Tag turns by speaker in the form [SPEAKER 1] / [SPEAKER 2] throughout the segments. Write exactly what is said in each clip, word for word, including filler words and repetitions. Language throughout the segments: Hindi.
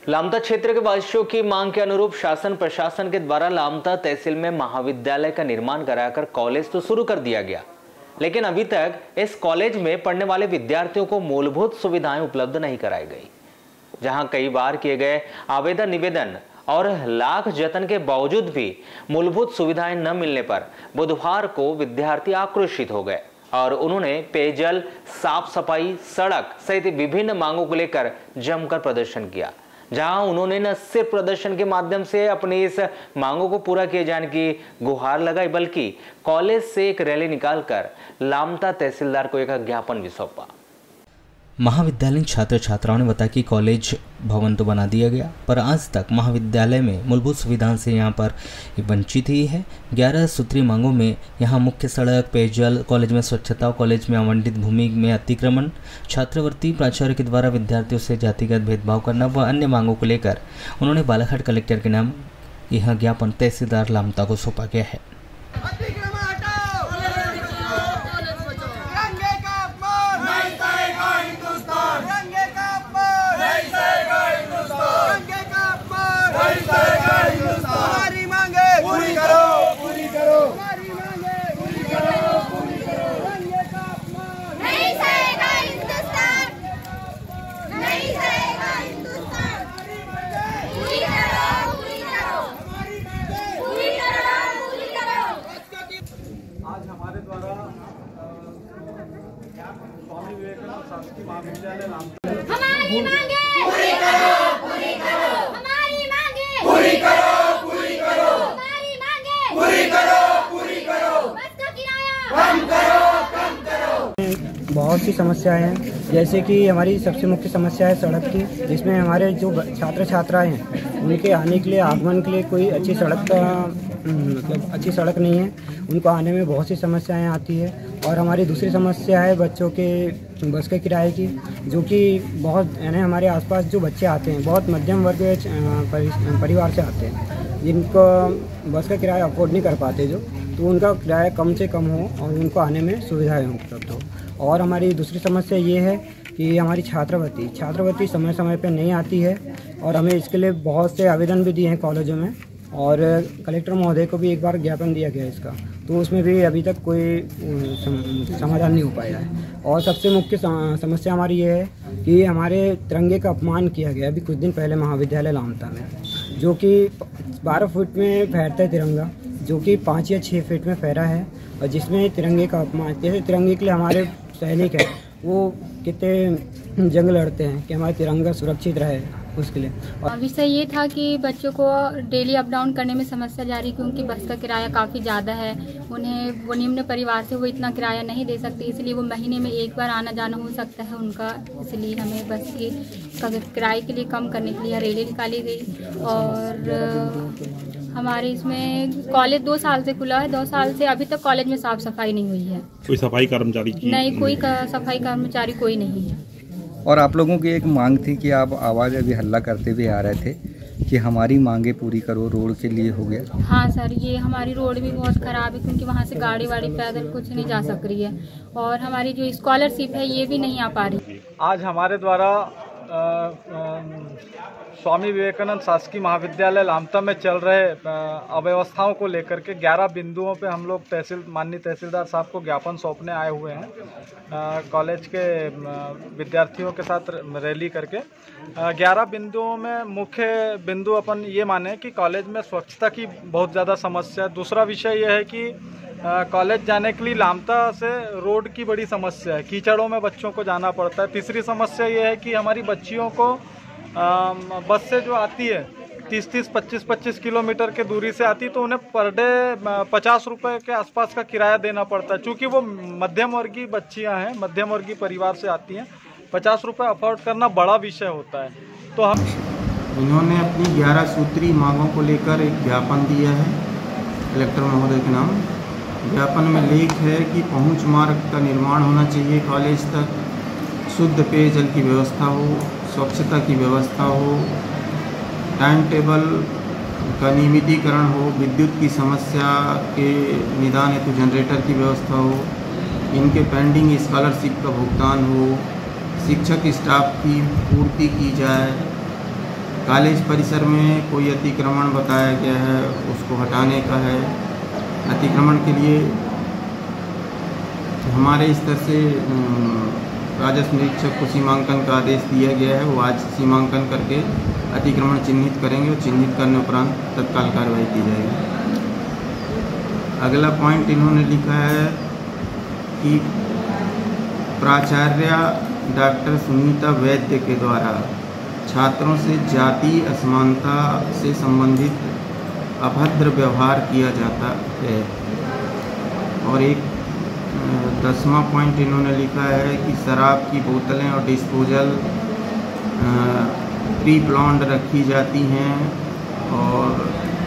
[SPEAKER 1] लामता क्षेत्र के वासियों की मांग के अनुरूप शासन प्रशासन के द्वारा लामता तहसील में महाविद्यालय का निर्माण कराकर कॉलेज तो शुरू कर दिया गया, लेकिन अभी तक इस कॉलेज में पढ़ने वाले विद्यार्थियों को मूलभूत सुविधाएं उपलब्ध नहीं कराई गई। जहां कई बार किए गए आवेदन निवेदन और लाख जतन के बावजूद भी मूलभूत सुविधाएं न मिलने पर बुधवार को विद्यार्थी आक्रोशित हो गए और उन्होंने पेयजल, साफ सफाई, सड़क सहित विभिन्न मांगों को लेकर जमकर प्रदर्शन किया। जहां उन्होंने न सिर्फ प्रदर्शन के माध्यम से अपनी इस मांगों को पूरा किए जाने की गुहार लगाई, बल्कि कॉलेज से एक रैली निकालकर लामता तहसीलदार को एक ज्ञापन भी सौंपा।
[SPEAKER 2] महाविद्यालयीन छात्र छात्राओं ने बताया कि कॉलेज भवन तो बना दिया गया, पर आज तक महाविद्यालय में मूलभूत सुविधाओं से यहां पर वंचित ही है। ग्यारह सूत्री मांगों में यहां मुख्य सड़क, पेयजल, कॉलेज में स्वच्छता, कॉलेज में आवंटित भूमि में अतिक्रमण, छात्रवृत्ति, प्राचार्य के द्वारा विद्यार्थियों से जातिगत भेदभाव करना व अन्य मांगों को लेकर उन्होंने बालाघाट कलेक्टर के नाम यह ज्ञापन तहसीलदार लामता को सौंपा गया है।
[SPEAKER 3] आज हमारे द्वारा स्वामी विवेकानंद शासकीय महाविद्यालय लामता
[SPEAKER 4] हमारी मांगे पूरी करो, पूरी करो, हमारी मांगे पूरी करो, पूरी करो, हमारी मांगे पूरी करो, पूरी करो, बस का किराया कम करो, कम करो।
[SPEAKER 5] बहुत सी समस्याएं हैं, जैसे कि हमारी सबसे मुख्य समस्या है सड़क की, जिसमें हमारे जो छात्र छात्राएं हैं उनके आने के लिए, आगमन के लिए कोई अच्छी सड़क का मतलब अच्छी सड़क नहीं है, उनको आने में बहुत सी समस्याएं आती है। और हमारी दूसरी समस्या है बच्चों के बस के किराए की, जो कि बहुत यानी हमारे आसपास जो बच्चे आते हैं बहुत मध्यम वर्ग के परिवार से आते हैं, जिनको बस का किराया अफोर्ड नहीं कर पाते, जो तो उनका किराया कम से कम हो और उनको आने में सुविधाएँ उपलब्ध हो। और हमारी दूसरी समस्या ये है कि हमारी छात्रवृत्ति छात्रवृत्ति समय समय पर नहीं आती है, और हमें इसके लिए बहुत से आवेदन भी दिए हैं कॉलेजों में, और कलेक्टर महोदय को भी एक बार ज्ञापन दिया गया इसका, तो उसमें भी अभी तक कोई समाधान नहीं हो पाया है। और सबसे मुख्य समस्या हमारी ये है कि हमारे तिरंगे का अपमान किया गया अभी कुछ दिन पहले महाविद्यालय लामता में, जो कि बारह फुट में फहरता है तिरंगा, जो कि पाँच या छः फीट में फहरा है, और जिसमें तिरंगे का अपमान, जैसे तिरंगे के लिए हमारे सैनिक हैं वो कितने जंग लड़ते हैं कि हमारा तिरंगा सुरक्षित रहे, उसके लिए।
[SPEAKER 6] और विषय ये था कि बच्चों को डेली अप डाउन करने में समस्या जा रही, क्योंकि बस का किराया काफ़ी ज़्यादा है। उन्हें वो निम्न परिवार से वो इतना किराया नहीं दे सकते, इसलिए वो महीने में एक बार आना जाना हो सकता है उनका, इसलिए हमें बस के किराए के लिए कम करने के लिए रैली निकाली गई। और हमारे इसमें कॉलेज दो साल से खुला है, दो साल से अभी तक कॉलेज में साफ सफाई नहीं हुई है।
[SPEAKER 7] कोई सफाई कर्मचारी की
[SPEAKER 6] नहीं, कोई सफाई कर्मचारी कोई नहीं है।
[SPEAKER 8] और आप लोगों की एक मांग थी कि आप आवाज़ अभी हल्ला करते हुए आ रहे थे कि हमारी मांगे पूरी करो, रोड के लिए हो गया।
[SPEAKER 6] हाँ सर, ये हमारी रोड भी बहुत ख़राब है, क्योंकि वहाँ से गाड़ी वाड़ी पैदल कुछ नहीं जा सक रही है, और हमारी जो स्कॉलरशिप है ये भी नहीं आ पा रही।
[SPEAKER 3] आज हमारे द्वारा आ, आ, स्वामी विवेकानंद शासकीय महाविद्यालय लामता में चल रहे अव्यवस्थाओं को लेकर के ग्यारह बिंदुओं पे हम लोग तहसील माननीय तहसीलदार साहब को ज्ञापन सौंपने आए हुए हैं। कॉलेज के विद्यार्थियों के साथ रैली करके ग्यारह बिंदुओं में मुख्य बिंदु अपन ये माने कि कॉलेज में स्वच्छता की बहुत ज़्यादा समस्या है। दूसरा विषय यह है कि कॉलेज जाने के लिए लामता से रोड की बड़ी समस्या है, कीचड़ों में बच्चों को जाना पड़ता है। तीसरी समस्या ये है कि हमारी बच्चियों को आ, बस से जो आती है तीस तीस पच्चीस पच्चीस किलोमीटर के दूरी से आती, तो उन्हें पर डे पचास रुपये के आसपास का किराया देना पड़ता है। चूँकि वो मध्यम वर्गीय बच्चियाँ हैं, मध्यम वर्गीय परिवार से आती हैं, पचास रुपये अफोर्ड करना बड़ा विषय होता है। तो हम
[SPEAKER 9] उन्होंने अपनी ग्यारह सूत्री मांगों को लेकर एक ज्ञापन दिया है कलेक्टर महोदय के नाम। ज्ञापन में लेख है कि पहुंच मार्ग का निर्माण होना चाहिए कॉलेज तक, शुद्ध पेयजल की व्यवस्था हो, स्वच्छता की व्यवस्था हो, टाइम टेबल का नियमितीकरण हो, विद्युत की समस्या के निदान हेतु जनरेटर की व्यवस्था हो, इनके पेंडिंग स्कॉलरशिप का भुगतान हो, शिक्षक स्टाफ की पूर्ति की जाए, कॉलेज परिसर में कोई अतिक्रमण बताया गया है, उसको हटाने का है। अतिक्रमण के लिए हमारे स्तर से राजस्व निरीक्षक को सीमांकन का आदेश दिया गया है। वो आज सीमांकन करके अतिक्रमण चिन्हित करेंगे और चिन्हित करने उपरांत तत्काल कार्रवाई की जाएगी। अगला पॉइंट इन्होंने लिखा है कि प्राचार्य डॉक्टर सुनीता वैद्य के द्वारा छात्रों से जाति असमानता से संबंधित अभद्र व्यवहार किया जाता है। और एक दसवां पॉइंट इन्होंने लिखा है कि शराब की बोतलें और डिस्पोजल प्री प्लान्ड रखी जाती हैं और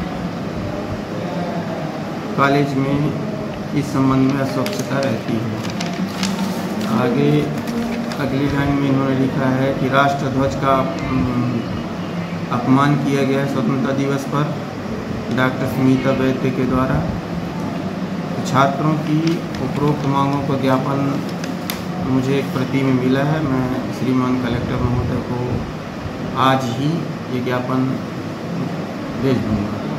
[SPEAKER 9] कॉलेज में इस संबंध में अस्वच्छता रहती है। आगे अगली लाइन में इन्होंने लिखा है कि राष्ट्र ध्वज का अपमान किया गया है स्वतंत्रता दिवस पर डॉक्टर सुनीता वैद्य के द्वारा। छात्रों की उपरोक्त मांगों का ज्ञापन मुझे एक प्रति में मिला है। मैं श्रीमान कलेक्टर महोदय को आज ही ये ज्ञापन भेज दूँगा।